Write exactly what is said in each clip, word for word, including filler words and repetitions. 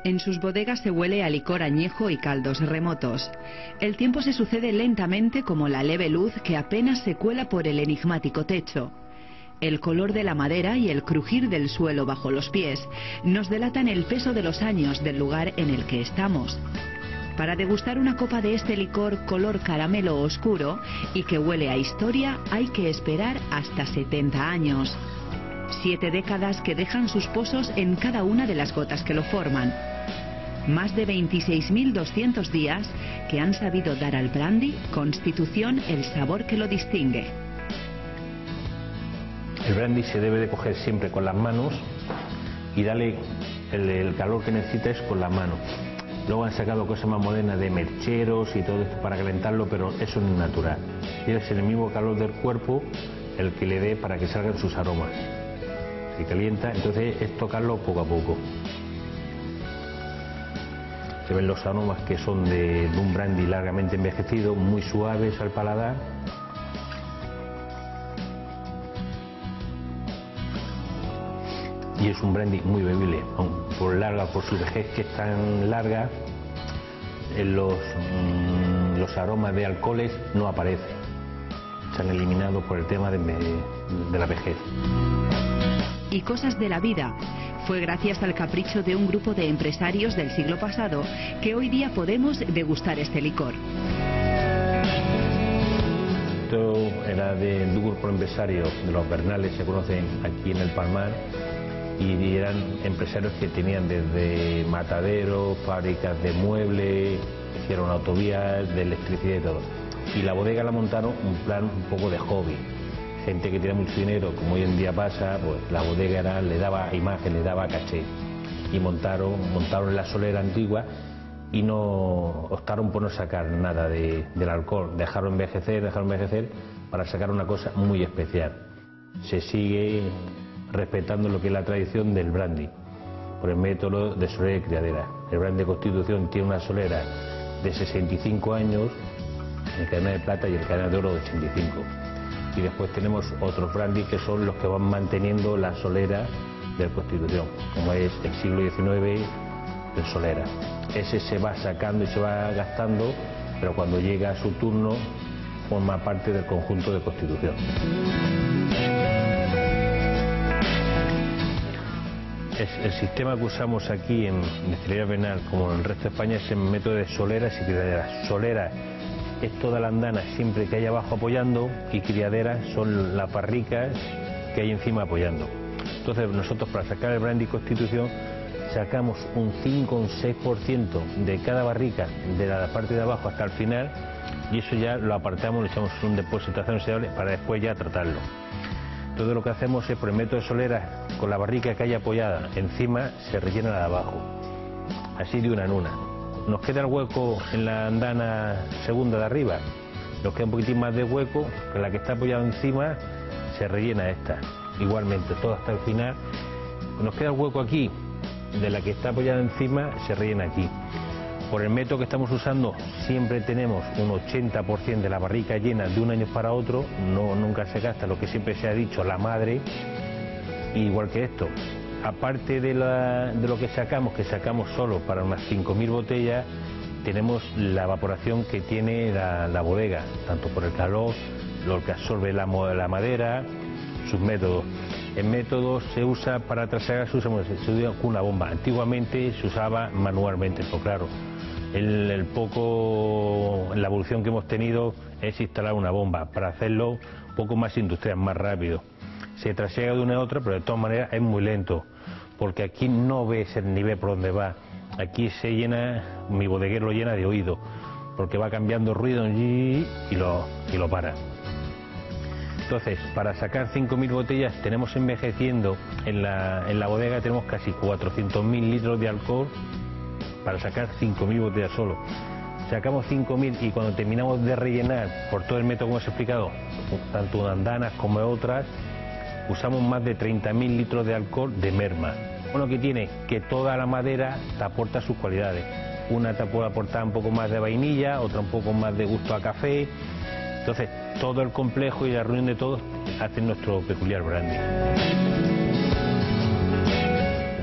En sus bodegas se huele a licor añejo y caldos remotos. El tiempo se sucede lentamente como la leve luz que apenas se cuela por el enigmático techo. El color de la madera y el crujir del suelo bajo los pies nos delatan el peso de los años del lugar en el que estamos. Para degustar una copa de este licor color caramelo oscuro y que huele a historia, hay que esperar hasta setenta años. Siete décadas que dejan sus pozos en cada una de las gotas que lo forman. Más de veintiséis mil doscientos días que han sabido dar al brandy Constitución el sabor que lo distingue. El brandy se debe de coger siempre con las manos y darle el, el calor que necesita es con las manos. Luego han sacado cosas más modernas de mercheros y todo esto para calentarlo, pero eso no es natural. Y es el mismo calor del cuerpo el que le dé para que salgan sus aromas. Se calienta, entonces es tocarlo poco a poco. Se ven los aromas que son de, de un brandy largamente envejecido, muy suaves al paladar. Y es un brandy muy bebible, por larga, por su vejez que es tan larga, en los, mmm, los aromas de alcoholes no aparecen. Se han eliminado por el tema de, de la vejez. Y cosas de la vida. Fue gracias al capricho de un grupo de empresarios del siglo pasado que hoy día podemos degustar este licor. Esto era de un grupo empresario de los Bernales, se conocen aquí en el Palmar, y eran empresarios que tenían desde mataderos, fábricas de muebles, hicieron autovías, de electricidad y todo. Y la bodega la montaron un plan un poco de hobby. Gente que tiene mucho dinero, como hoy en día pasa, pues la bodega era, le daba imagen, le daba caché. Y montaron, montaron la solera antigua y no optaron por no sacar nada de, del alcohol. Dejaron envejecer, dejaron envejecer para sacar una cosa muy especial. Se sigue respetando lo que es la tradición del brandy, por el método de solera y criadera. El brandy de Constitución tiene una solera de sesenta y cinco años, el cadena de plata y el cadena de oro de ochenta y cinco. Y después tenemos otros brandy que son los que van manteniendo la solera de Constitución, como es el siglo diecinueve de solera. Ese se va sacando y se va gastando, pero cuando llega a su turno forma parte del conjunto de Constitución. Es, el sistema que usamos aquí en Destilería Bernal, como en el resto de España, es el método de soleras y criaderas. Solera es toda la andana siempre que hay abajo apoyando, y criaderas son las barricas que hay encima apoyando. Entonces nosotros, para sacar el brandy Constitución, sacamos un cinco o un seis por ciento de cada barrica, de la parte de abajo hasta el final, y eso ya lo apartamos, le echamos un depósito de acero inoxidable para después ya tratarlo. Todo lo que hacemos es, por el método de solera, con la barrica que hay apoyada encima, se rellena la de abajo, así de una en una. Nos queda el hueco en la andana segunda de arriba, nos queda un poquitín más de hueco, con la que está apoyada encima se rellena esta, igualmente, todo hasta el final. Nos queda el hueco aquí, de la que está apoyada encima se rellena aquí. Por el método que estamos usando, siempre tenemos un ochenta por ciento de la barrica llena de un año para otro, no, nunca se gasta lo que siempre se ha dicho, la madre, igual que esto. Aparte de, la, de lo que sacamos, que sacamos solo para unas cinco mil botellas, tenemos la evaporación que tiene la, la bodega, tanto por el calor, lo que absorbe la, la madera, sus métodos. El método se usa para trasegar, se usa, se usa con una bomba. Antiguamente se usaba manualmente, pero claro, el, el poco, la evolución que hemos tenido es instalar una bomba para hacerlo un poco más industrial, más rápido. Se trasega de una a otra, pero de todas maneras es muy lento, porque aquí no ves el nivel por donde va. Aquí se llena, mi bodeguero lo llena de oído, porque va cambiando ruido y lo, y lo para. Entonces, para sacar cinco mil botellas tenemos envejeciendo en la, en la bodega, tenemos casi cuatrocientos mil litros de alcohol para sacar cinco mil botellas solo. Sacamos cinco mil y cuando terminamos de rellenar, por todo el método que hemos explicado, tanto de andanas como de otras, usamos más de treinta mil litros de alcohol de merma. Bueno, que tiene que toda la madera te aporta sus cualidades. Una te puede aportar un poco más de vainilla, otra un poco más de gusto a café. Entonces, todo el complejo y la reunión de todos hacen nuestro peculiar brandy.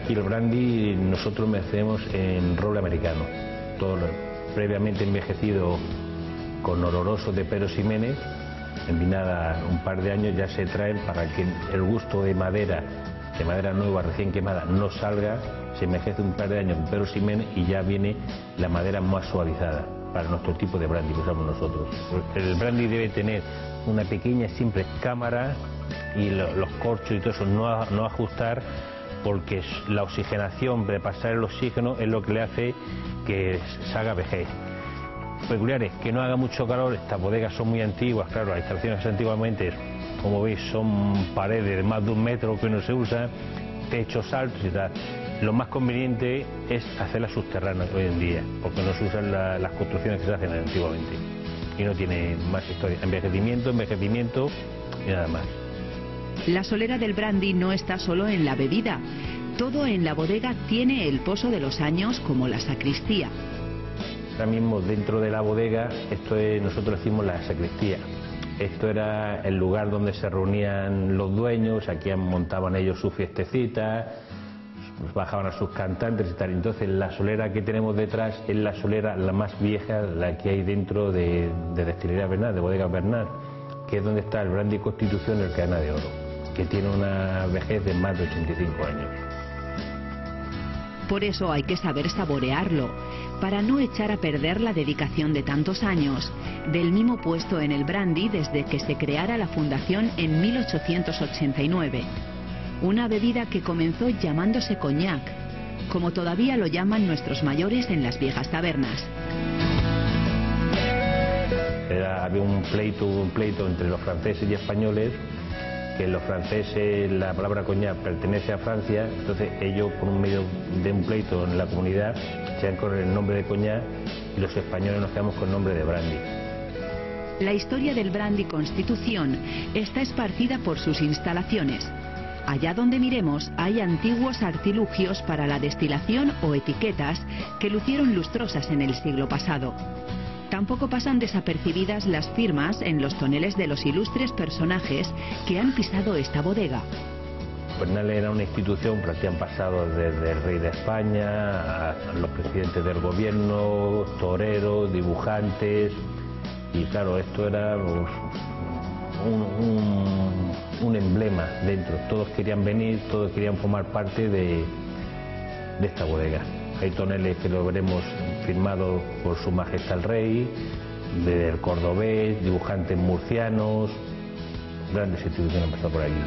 aquí el brandy nosotros lo hacemos en roble americano, todo lo, previamente envejecido con oloroso de Pero Ximénez, envinada un par de años, ya se traen para que el gusto de madera, de madera nueva recién quemada, no salga. Se envejece un par de años con Pero Ximénez y ya viene la madera más suavizada para nuestro tipo de brandy que usamos nosotros. El brandy debe tener una pequeña simple cámara y lo, los corchos y todo eso no, no ajustar, porque la oxigenación, de pasar el oxígeno, es lo que le hace que se haga vejez. Peculiares, que no haga mucho calor. Estas bodegas son muy antiguas, claro, las instalaciones antiguamente, como veis, son paredes de más de un metro que no se usan, techos altos y tal. Lo más conveniente es hacerlas subterráneas hoy en día, porque no se usan la, las construcciones que se hacen antiguamente. Y no tiene más historia. Envejecimiento, envejecimiento y nada más. La solera del brandy no está solo en la bebida. Todo en la bodega tiene el pozo de los años, como la sacristía. Ahora mismo dentro de la bodega, esto es, nosotros decimos la sacristía. Esto era el lugar donde se reunían los dueños, aquí montaban ellos sus fiestecitas, bajaban a sus cantantes y tal. Entonces la solera que tenemos detrás es la solera la más vieja, la que hay dentro de, de Destilería Bernal, de Bodega Bernal, que es donde está el brandy Constitución y el Cadena de Oro, que tiene una vejez de más de ochenta y cinco años. Por eso hay que saber saborearlo, para no echar a perder la dedicación de tantos años, del mimo puesto en el brandy desde que se creara la fundación en mil ochocientos ochenta y nueve. Una bebida que comenzó llamándose coñac, como todavía lo llaman nuestros mayores en las viejas tabernas. Era, había un pleito, un pleito entre los franceses y españoles, que los franceses la palabra coñac pertenece a Francia, entonces ellos por un medio de un pleito en la comunidad se dan con el nombre de coñac y los españoles nos quedamos con el nombre de brandy. La historia del brandy Constitución está esparcida por sus instalaciones. Allá donde miremos hay antiguos artilugios para la destilación o etiquetas que lucieron lustrosas en el siglo pasado. Tampoco pasan desapercibidas las firmas en los toneles de los ilustres personajes que han pisado esta bodega. Bernal era una institución por la que han pasado desde el rey de España a los presidentes del gobierno, toreros, dibujantes, y claro, esto era pues, un, un, un emblema dentro. Todos querían venir, todos querían formar parte de, de esta bodega. Hay toneles que lo veremos firmados por su majestad el rey, del cordobés, dibujantes murcianos, grandes instituciones han pasado por aquí.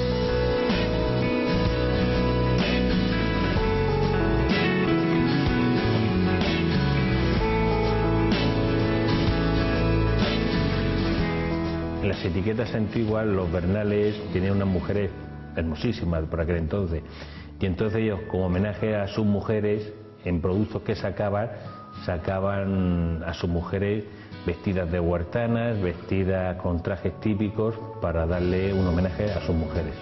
En las etiquetas antiguas los Bernales tenían unas mujeres hermosísimas por aquel entonces, y entonces ellos, como homenaje a sus mujeres, en productos que sacaban, sacaban a sus mujeres vestidas de huertanas, vestidas con trajes típicos para darle un homenaje a sus mujeres.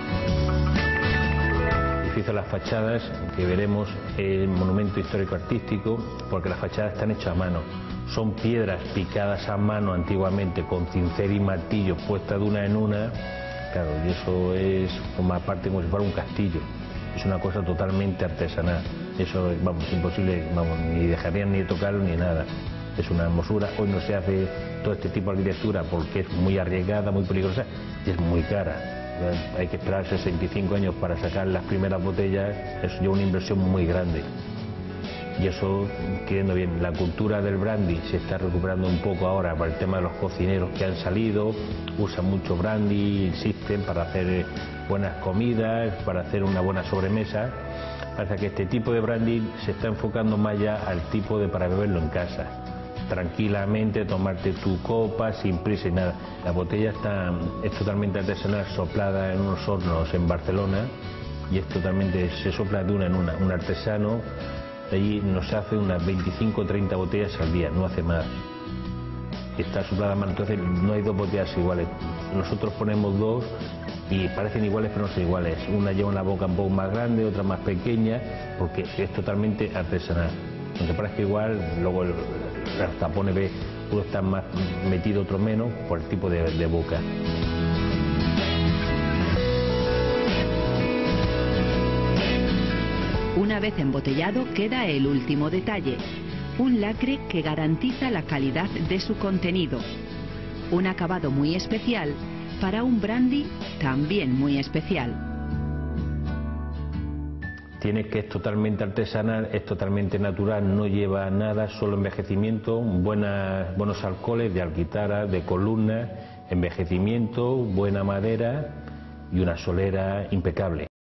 Y hizo las fachadas que veremos el monumento histórico artístico, porque las fachadas están hechas a mano. Son piedras picadas a mano antiguamente con cincel y martillo puestas de una en una. Claro, y eso es como aparte como si fuera un castillo. Es una cosa totalmente artesanal. Eso es, vamos, imposible, vamos, ni dejarían ni tocarlo ni nada. Es una hermosura. Hoy no se hace todo este tipo de arquitectura porque es muy arriesgada, muy peligrosa y es muy cara. Hay que esperar sesenta y cinco años para sacar las primeras botellas. Es ya una inversión muy grande. Y eso, quedando bien, la cultura del brandy se está recuperando un poco ahora para el tema de los cocineros que han salido, usan mucho brandy, insisten para hacer buenas comidas, para hacer una buena sobremesa. Pasa que este tipo de brandy se está enfocando más ya al tipo de para beberlo en casa. Tranquilamente, tomarte tu copa, sin prisa y nada. La botella está, es totalmente artesanal, soplada en unos hornos en Barcelona, y es totalmente, se sopla de una en una. Un artesano allí nos hace unas veinticinco o treinta botellas al día, no hace más. Está soplada a mano, entonces no hay dos botellas iguales. Nosotros ponemos dos y parecen iguales pero no son iguales. Una lleva una boca un poco más grande, otra más pequeña, porque es totalmente artesanal. Aunque parezca igual, luego el, los tapones ve, uno está más metido, otro menos, por el tipo de, de boca. vez embotellado queda el último detalle, un lacre que garantiza la calidad de su contenido. Un acabado muy especial para un brandy también muy especial. Tiene que es totalmente artesanal, es totalmente natural, no lleva nada, solo envejecimiento, buenas, buenos alcoholes de alquitara, de columna, envejecimiento, buena madera y una solera impecable.